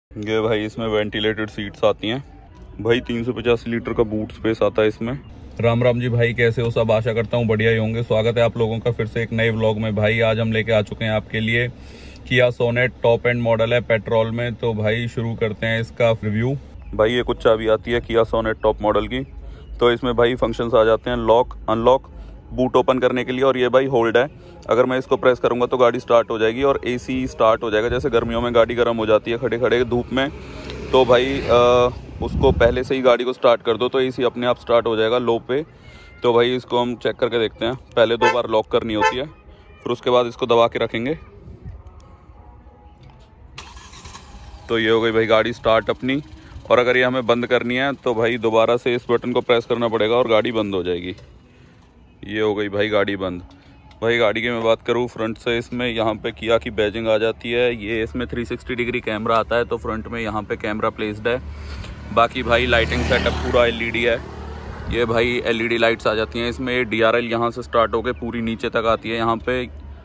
ये भाई इसमें वेंटिलेटेड सीट्स आती हैं भाई। 385 लीटर का बूट स्पेस आता है इसमें। राम राम जी भाई, कैसे हो सब? आशा करता हूँ बढ़िया ही होंगे। स्वागत है आप लोगों का फिर से एक नए व्लॉग में। भाई आज हम लेके आ चुके हैं आपके लिए Kia Sonet top end model है पेट्रोल में। तो भाई शुरू करते हैं इसका रिव्यू। भाई ये कुछ चाबी आती है किया सोनेट टॉप मॉडल की। तो इसमें भाई फंक्शंस आ जाते हैं लॉक, अनलॉक, बूट ओपन करने के लिए, और ये भाई होल्ड है। अगर मैं इसको प्रेस करूंगा तो गाड़ी स्टार्ट हो जाएगी और एसी स्टार्ट हो जाएगा। जैसे गर्मियों में गाड़ी गर्म हो जाती है खड़े खड़े धूप में, तो भाई उसको पहले से ही गाड़ी को स्टार्ट कर दो तो एसी अपने आप स्टार्ट हो जाएगा लो पे। तो भाई इसको हम चेक करके देखते हैं। पहले 2 बार लॉक करनी होती है, फिर उसके बाद इसको दबा के रखेंगे। तो ये हो गई भाई गाड़ी स्टार्ट अपनी। और अगर ये हमें बंद करनी है तो भाई दोबारा से इस बटन को प्रेस करना पड़ेगा और गाड़ी बंद हो जाएगी। ये हो गई भाई गाड़ी बंद। भाई गाड़ी की मैं बात करूँ फ्रंट से, इसमें यहाँ पे किया की बैजिंग आ जाती है। ये इसमें 360 डिग्री कैमरा आता है, तो फ्रंट में यहाँ पे कैमरा प्लेस्ड है। बाकी भाई लाइटिंग सेटअप पूरा एलईडी है। ये भाई एलईडी लाइट्स आ जाती हैं इसमें। डीआरएल यहाँ से स्टार्ट होकर पूरी नीचे तक आती है। यहाँ पे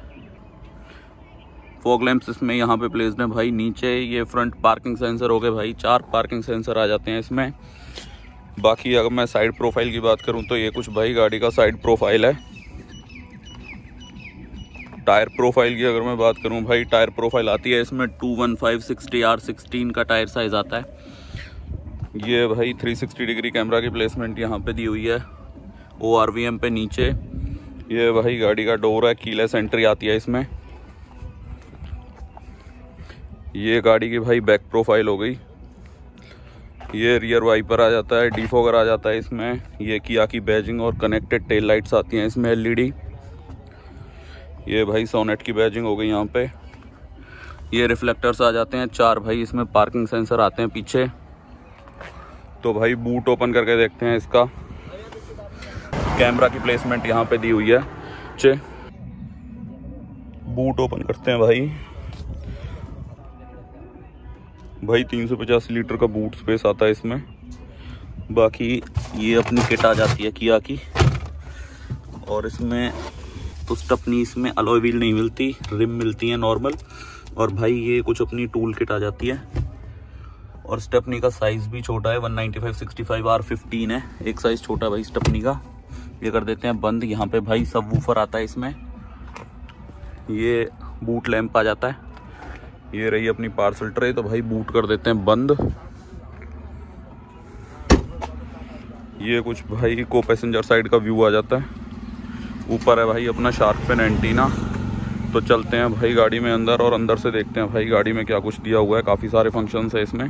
फॉग लैंप्स इसमें यहाँ पे प्लेस्ड है भाई नीचे। ये फ्रंट पार्किंग सेंसर हो गए भाई, 4 पार्किंग सेंसर आ जाते हैं इसमें। बाकी अगर मैं साइड प्रोफाइल की बात करूं तो ये कुछ भाई गाड़ी का साइड प्रोफाइल है। टायर प्रोफाइल की अगर मैं बात करूं भाई, टायर प्रोफाइल आती है इसमें 215/60R16 का टायर साइज आता है। ये भाई 360 डिग्री कैमरा की प्लेसमेंट यहाँ पे दी हुई है ORVM पे नीचे। ये भाई गाड़ी का डोर है, कीलेस एंट्री आती है इसमें। ये गाड़ी की भाई बैक प्रोफाइल हो गई। ये रियर वाइपर आ जाता है, डिफॉगर आ जाता है इसमें। ये किया की बैजिंग और कनेक्टेड टेल लाइट्स आती हैं इसमें एलईडी। ये भाई सोनेट की बैजिंग हो गई यहाँ पे। ये रिफ्लेक्टर्स आ जाते हैं 4 भाई इसमें। पार्किंग सेंसर आते हैं पीछे। तो भाई बूट ओपन करके देखते हैं इसका। कैमरा की प्लेसमेंट यहाँ पे दी हुई है। बूट ओपन करते हैं भाई 385 लीटर का बूट स्पेस आता है इसमें। बाकी ये अपनी किट आ जाती है किया की। और इसमें तो स्टेपनी, इसमें अलॉय व्हील नहीं मिलती, रिम मिलती है नॉर्मल। और भाई ये कुछ अपनी टूल किट आ जाती है। और स्टेपनी का साइज भी छोटा है, 195/65R15 है। एक साइज छोटा भाई स्टेपनी का। ये कर देते हैं बंद। यहाँ पे भाई सब वूफर आता है इसमें। ये बूट लैंप आ जाता है। ये रही अपनी पार्सल ट्रे। तो भाई बूट कर देते हैं बंद। ये कुछ भाई को पैसेंजर साइड का व्यू आ जाता है। ऊपर है भाई अपना शार्क फिन एंटीना। तो चलते हैं भाई गाड़ी में अंदर और अंदर से देखते हैं भाई गाड़ी में क्या कुछ दिया हुआ है। काफ़ी सारे फंक्शंस है इसमें।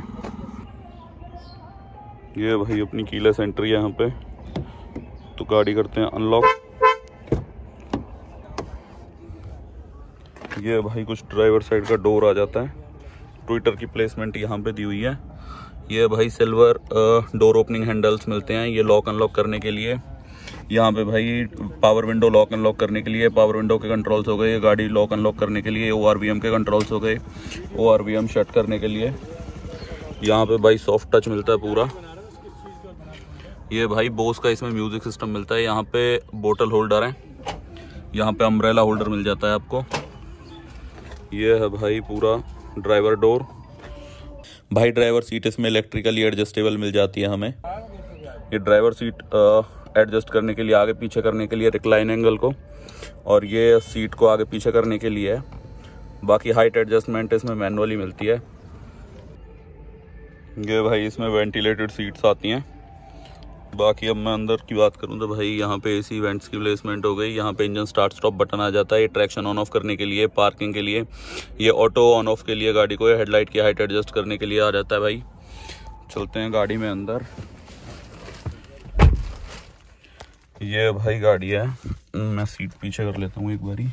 ये भाई अपनी कीलेस एंट्री है यहाँ पे। तो गाड़ी करते हैं अनलॉक। ये भाई कुछ ड्राइवर साइड का डोर आ जाता है। ट्विटर की प्लेसमेंट यहाँ पे दी हुई है। ये भाई सिल्वर डोर ओपनिंग हैंडल्स मिलते हैं ये लॉक अनलॉक करने के लिए। यहाँ पे भाई पावर विंडो लॉक अनलॉक करने के लिए पावर विंडो के कंट्रोल्स हो गए। ये गाड़ी लॉक अनलॉक करने के लिए ORVM के कंट्रोल्स हो गए। ORVM शट करने के लिए यहाँ पे भाई सॉफ्ट टच मिलता है पूरा। ये भाई बोस का इसमें म्यूजिक सिस्टम मिलता है। यहाँ पे बोतल होल्डर है। यहाँ पे अम्ब्रेला होल्डर मिल जाता है आपको। ये है भाई पूरा ड्राइवर डोर। भाई ड्राइवर सीट इसमें इलेक्ट्रिकली एडजस्टेबल मिल जाती है हमें। ये ड्राइवर सीट एडजस्ट करने के लिए, आगे पीछे करने के लिए रिक्लाइन एंगल को, और ये सीट को आगे पीछे करने के लिए है। बाकी हाइट एडजस्टमेंट इसमें मैनुअली मिलती है। ये भाई इसमें वेंटिलेटेड सीट्स आती हैं। बाकी अब मैं अंदर की बात करूं तो भाई यहाँ पे AC वेंट्स की प्लेसमेंट हो गई। यहाँ पे इंजन स्टार्ट स्टॉप बटन आ जाता है। ये ट्रैक्शन ऑन ऑफ करने के लिए, पार्किंग के लिए, ये ऑटो ऑन ऑफ के लिए गाड़ी को, हेडलाइट की हाइट एडजस्ट करने के लिए आ जाता है भाई। चलते हैं गाड़ी में अंदर। ये भाई गाड़ी है। मैं सीट पीछे कर लेता हूँ एक बारी।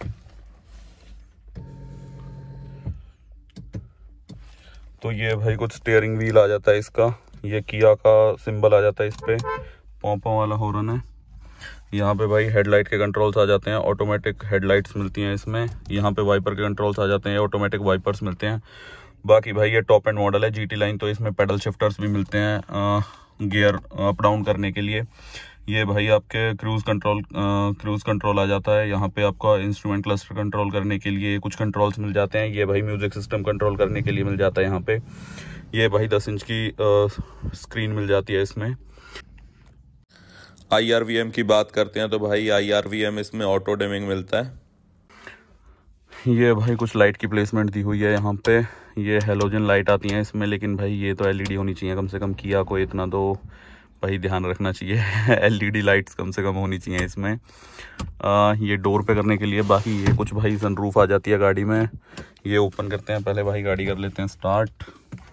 तो ये भाई कुछ स्टीयरिंग व्हील आ जाता है इसका। ये किया का सिंबल आ जाता है इस पे। पॉम्पों वाला हॉर्न है। यहाँ पे भाई हेडलाइट के कंट्रोल्स आ जाते हैं। ऑटोमेटिक हेडलाइट्स मिलती हैं इसमें। यहाँ पे वाइपर के कंट्रोल्स आ जाते हैं। ऑटोमेटिक वाइपर्स मिलते हैं। बाकी भाई ये टॉप एंड मॉडल है GT लाइन। तो इसमें पेडल शिफ्टर्स भी मिलते हैं गियर अप डाउन करने के लिए। ये भाई आपके क्रूज कंट्रोल आ जाता है। यहाँ पे आपका इंस्ट्रूमेंट क्लस्टर कंट्रोल करने के लिए कुछ कंट्रोल्स मिल जाते हैं। ये भाई म्यूजिक सिस्टम कंट्रोल करने के लिए मिल जाता है यहाँ पे। ये भाई 10 इंच की स्क्रीन मिल जाती है इसमें। IRVM की बात करते हैं तो भाई IRVM इसमें ऑटो डिमिंग मिलता है। ये भाई कुछ लाइट की प्लेसमेंट दी हुई है यहाँ पे। ये हेलोजन लाइट आती हैं इसमें, लेकिन भाई ये तो LED होनी चाहिए कम से कम, किया को इतना तो भाई ध्यान रखना चाहिए। LED लाइट्स कम से कम होनी चाहिए इसमें। ये डोर पे करने के लिए। बाकी ये कुछ भाई सनरूफ आ जाती है गाड़ी में। ये ओपन करते हैं पहले भाई, गाड़ी कर लेते हैं स्टार्ट।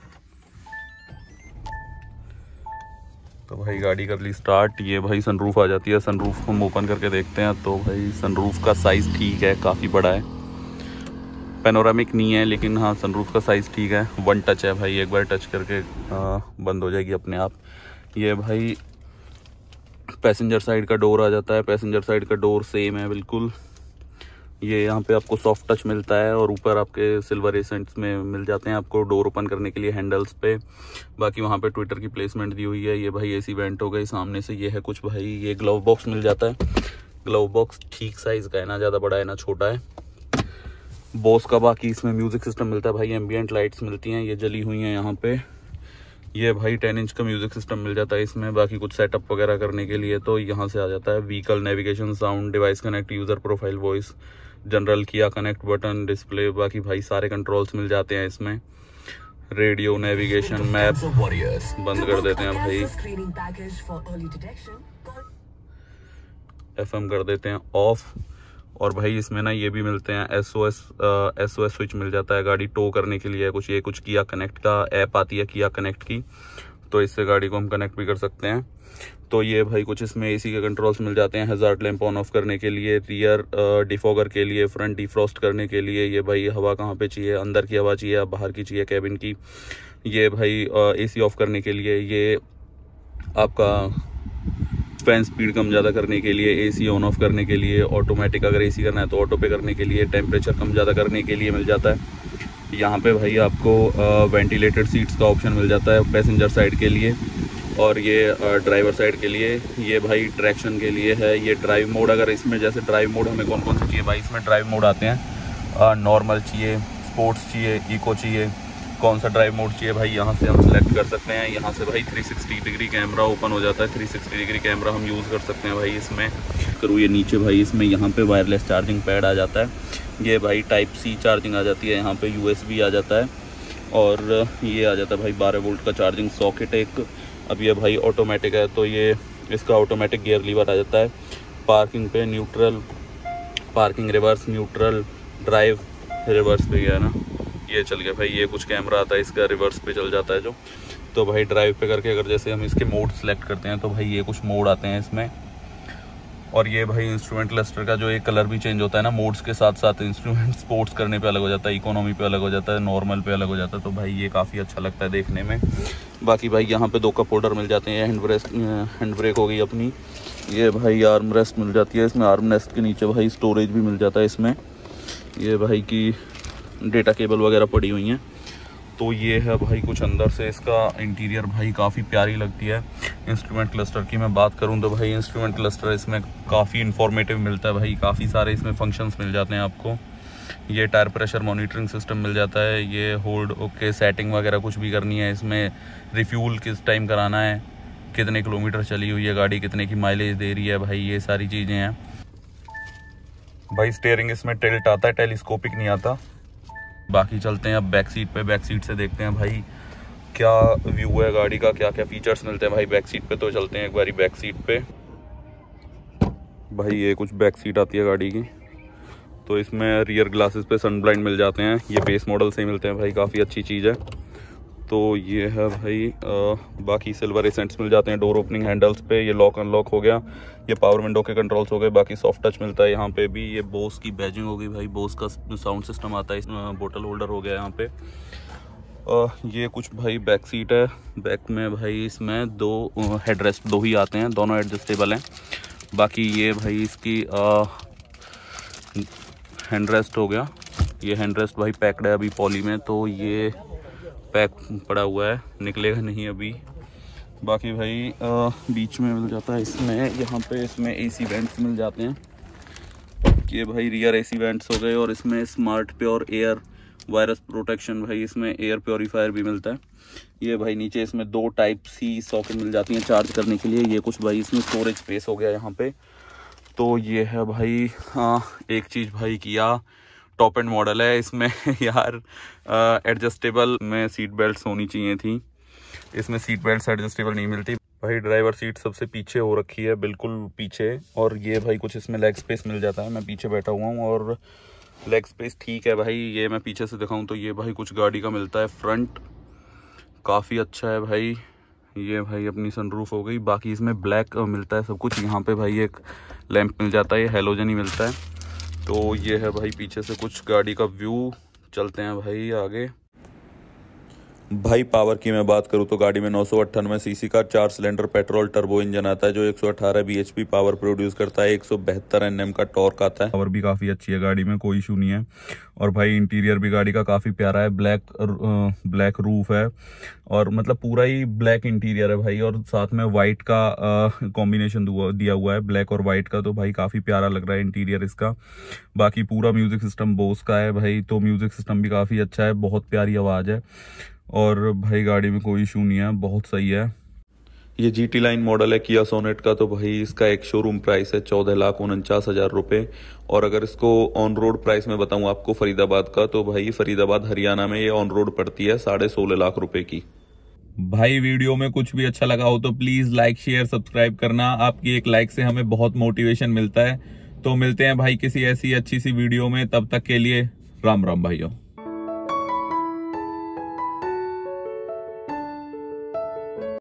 तो भाई गाड़ी कर ली स्टार्ट। ये भाई सनरूफ आ जाती है। सनरूफ हम ओपन करके देखते हैं तो भाई सनरूफ का साइज़ ठीक है, काफ़ी बड़ा है। पैनोरामिक नहीं है लेकिन हाँ सनरूफ का साइज़ ठीक है। 1 टच है भाई, एक बार टच करके बंद हो जाएगी अपने आप। ये भाई पैसेंजर साइड का डोर आ जाता है। पैसेंजर साइड का डोर सेम है बिल्कुल। ये यहाँ पे आपको सॉफ्ट टच मिलता है और ऊपर आपके सिल्वर एसेंट्स में मिल जाते हैं आपको डोर ओपन करने के लिए हैंडल्स पे। बाकी वहाँ पे ट्विटर की प्लेसमेंट दी हुई है। ये भाई AC वेंट हो गई सामने से। ये है कुछ भाई, ये ग्लव बॉक्स मिल जाता है। ग्लव बॉक्स ठीक साइज़ का है, ना ज़्यादा बड़ा है ना छोटा है। बोस का बाकी इसमें म्यूज़िक सिस्टम मिलता है भाई। एम्बियंट लाइट्स मिलती हैं, ये जली हुई हैं यहाँ पे। ये भाई 10 इंच का म्यूज़िक सिस्टम मिल जाता है इसमें। बाकी कुछ सेटअप वगैरह करने के लिए तो यहाँ से आ जाता है। Vehicle navigation, sound, device connect, user profile, voice, general, Kia connect, button, display, बाकी भाई सारे कंट्रोल्स मिल जाते हैं इसमें। रेडियो, नेविगेशन, मैप बंद कर देते हैं भाई। FM कर देते हैं ऑफ। और भाई इसमें ना ये भी मिलते हैं SOS स्विच मिल जाता है गाड़ी टो करने के लिए। कुछ किया कनेक्ट का ऐप आती है किया कनेक्ट की, तो इससे गाड़ी को हम कनेक्ट भी कर सकते हैं। तो ये भाई कुछ इसमें AC के कंट्रोल्स मिल जाते हैं। हज़ार्ड लैंप ऑन ऑफ करने के लिए, रियर डिफॉगर के लिए, फ्रंट डिफ्रॉस्ट करने के लिए। ये भाई हवा कहाँ पे चाहिए, अंदर की हवा चाहिए या बाहर की चाहिए कैबिन की। ये भाई AC ऑफ करने के लिए। ये आपका फैन स्पीड कम ज़्यादा करने के लिए, AC ऑन ऑफ करने के लिए, ऑटोमेटिक अगर AC करना है तो ऑटो पे करने के लिए, टेम्परेचर कम ज़्यादा करने के लिए मिल जाता है। यहाँ पे भाई आपको वेंटिलेटेड सीट्स का ऑप्शन मिल जाता है पैसेंजर साइड के लिए और ये ड्राइवर साइड के लिए। ये भाई ट्रैक्शन के लिए है। ये ड्राइव मोड, अगर इसमें जैसे ड्राइव मोड हमें कौन कौन से चाहिए भाई, इसमें ड्राइव मोड आते हैं। नॉर्मल चाहिए, स्पोर्ट्स चाहिए, इको चाहिए, कौन सा ड्राइव मोड चाहिए भाई यहाँ से हम सेलेक्ट कर सकते हैं। यहाँ से भाई 360 डिग्री कैमरा ओपन हो जाता है। 360 डिग्री कैमरा हम यूज़ कर सकते हैं भाई इसमें। करूँ ये नीचे भाई इसमें यहाँ पे वायरलेस चार्जिंग पैड आ जाता है। ये भाई Type-C चार्जिंग आ जाती है। यहाँ पे USB आ जाता है और ये आ जाता है भाई 12 वोल्ट का चार्जिंग सॉकेट एक। अब ये भाई ऑटोमेटिक है तो ये इसका ऑटोमेटिक गियर लीवर आ जाता है। पार्किंग पे neutral, parking reverse, neutral, drive, reverse पे गया ना, ये चल गया भाई। ये कुछ कैमरा आता है इसका, रिवर्स पे चल जाता है जो। तो भाई ड्राइव पे करके अगर जैसे हम इसके मोड सेलेक्ट करते हैं तो भाई ये कुछ मोड आते हैं इसमें। और ये भाई इंस्ट्रूमेंट क्लस्टर का जो एक कलर भी चेंज होता है ना मोड्स के साथ साथ। इंस्ट्रूमेंट स्पोर्ट्स करने पे अलग हो जाता है, इकोनॉमी पे अलग हो जाता है, नॉर्मल पे अलग हो जाता है। तो भाई ये काफ़ी अच्छा लगता है देखने में। बाकी भाई यहाँ पे 2 कप होल्डर मिल जाते हैं। हैंड ब्रेक हो गई अपनी। ये भाई आर्म रेस्ट मिल जाती है इसमें। आर्म रेस्ट के नीचे भाई स्टोरेज भी मिल जाता है इसमें। ये भाई की डेटा केबल वगैरह पड़ी हुई हैं। तो ये है भाई कुछ अंदर से इसका इंटीरियर भाई काफ़ी प्यारी लगती है। इंस्ट्रूमेंट क्लस्टर की मैं बात करूं तो भाई इंस्ट्रूमेंट क्लस्टर इसमें काफ़ी इन्फॉर्मेटिव मिलता है भाई। काफ़ी सारे इसमें फंक्शंस मिल जाते हैं आपको। ये टायर प्रेशर मॉनिटरिंग सिस्टम मिल जाता है। ये होल्ड ओके सेटिंग वगैरह कुछ भी करनी है इसमें। रिफ्यूल किस टाइम कराना है, कितने किलोमीटर चली हुई है गाड़ी, कितने की माइलेज दे रही है भाई, ये सारी चीज़ें हैं भाई। स्टीयरिंग इसमें टिल्ट आता है, टेलीस्कोपिक नहीं आता। बाकी चलते हैं अब बैक सीट पे। बैक सीट से देखते हैं भाई क्या व्यू है गाड़ी का, क्या क्या फीचर्स मिलते हैं भाई बैक सीट पे। तो चलते हैं एक बारी बैक सीट पे। भाई ये कुछ बैक सीट आती है गाड़ी की। तो इसमें रियर ग्लासेस पे सन ब्लाइंड मिल जाते हैं। ये बेस मॉडल से ही मिलते हैं भाई, काफ़ी अच्छी चीज़ है। तो ये है भाई बाकी सिल्वर एसेंट्स मिल जाते हैं डोर ओपनिंग हैंडल्स पे। ये लॉक अनलॉक हो गया। ये पावर विंडो के कंट्रोल्स हो गए। बाकी सॉफ्ट टच मिलता है यहाँ पे भी। ये बोस की बैजिंग हो गई भाई, बोस का साउंड सिस्टम आता है इसमें। बोतल होल्डर हो गया यहाँ पे। ये कुछ भाई बैक सीट है। बैक में भाई इसमें 2 हेडरेस्ट 2 ही आते हैं, दोनों एडजस्टेबल हैं। बाकी ये भाई इसकी हैंड रेस्ट हो गया। ये हैंड रेस्ट भाई पैक्ड है अभी पॉली में, तो ये पैक पड़ा हुआ है, निकलेगा नहीं अभी। बाकी भाई बीच में मिल जाता है इसमें, यहाँ पे इसमें AC वेंट्स मिल जाते हैं। ये भाई रियर AC वेंट्स हो गए और इसमें smart pure air virus protection भाई, इसमें एयर प्योरीफायर भी मिलता है। ये भाई नीचे इसमें 2 टाइप सी सॉकेट मिल जाती हैं चार्ज करने के लिए। ये कुछ भाई इसमें स्टोरेज स्पेस हो गया यहाँ पे। तो ये है भाई एक चीज़ भाई किया टॉप एंड मॉडल है इसमें यार एडजस्टेबल में सीट बेल्ट होनी चाहिए थी, इसमें सीट बेल्ट एडजस्टेबल नहीं मिलती भाई। ड्राइवर सीट सबसे पीछे हो रखी है, बिल्कुल पीछे। और ये भाई कुछ इसमें लेग स्पेस मिल जाता है। मैं पीछे बैठा हुआ हूँ और लेग स्पेस ठीक है भाई। ये मैं पीछे से दिखाऊं तो ये भाई कुछ गाड़ी का मिलता है। फ्रंट काफ़ी अच्छा है भाई। ये भाई अपनी सनरूफ हो गई। बाकी इसमें ब्लैक मिलता है सब कुछ। यहाँ पे भाई एक लैंप मिल जाता है, ये हैलोजन ही मिलता है। तो ये है भाई पीछे से कुछ गाड़ी का व्यू। चलते हैं भाई आगे। भाई पावर की मैं बात करूं तो गाड़ी में 998 सीसी का 4 सिलेंडर पेट्रोल टर्बो इंजन आता है जो 118 bhp पावर प्रोड्यूस करता है। 172 Nm का टॉर्क आता है। पावर भी काफ़ी अच्छी है गाड़ी में, कोई इशू नहीं है। और भाई इंटीरियर भी गाड़ी का काफ़ी प्यारा है। ब्लैक रूफ है और मतलब पूरा ही ब्लैक इंटीरियर है भाई। और साथ में वाइट का कॉम्बिनेशन दिया हुआ है, ब्लैक और वाइट का। तो भाई काफ़ी प्यारा लग रहा है इंटीरियर इसका। बाकी पूरा म्यूजिक सिस्टम बोस का है भाई, तो म्यूजिक सिस्टम भी काफ़ी अच्छा है, बहुत प्यारी आवाज़ है। और भाई गाड़ी में कोई इशू नहीं है, बहुत सही है। ये GT लाइन मॉडल है किया सोनेट का। तो भाई इसका एक शोरूम प्राइस है 14,49,000 रुपये। और अगर इसको ऑन रोड प्राइस में बताऊं आपको फरीदाबाद का, तो भाई फरीदाबाद हरियाणा में ये ऑन रोड पड़ती है 16.5 लाख रुपए की। भाई वीडियो में कुछ भी अच्छा लगा हो तो प्लीज लाइक शेयर सब्सक्राइब करना। आपकी एक लाइक से हमें बहुत मोटिवेशन मिलता है। तो मिलते हैं भाई किसी ऐसी अच्छी सी वीडियो में, तब तक के लिए राम राम भाइयों।